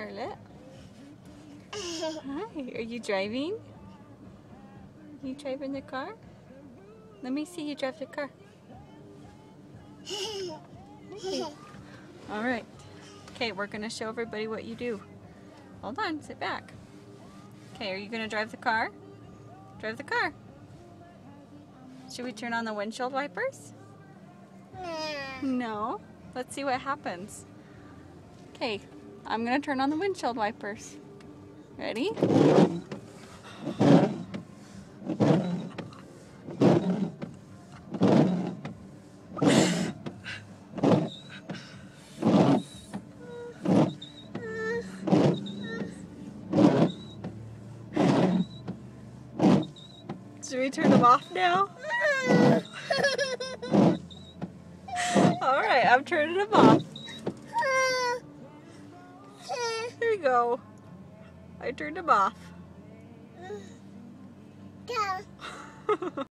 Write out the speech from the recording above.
Scarlett. Hi, are you driving? You driving the car? Let me see you drive the car. Hey. All right. Okay, we're gonna show everybody what you do. Hold on, sit back. Okay, are you gonna drive the car? Drive the car. Should we turn on the windshield wipers? No. Let's see what happens. Okay, I'm gonna turn on the windshield wipers. Ready? Should we turn them off now? Alright, I'm turning them off. There you go. I turned them off.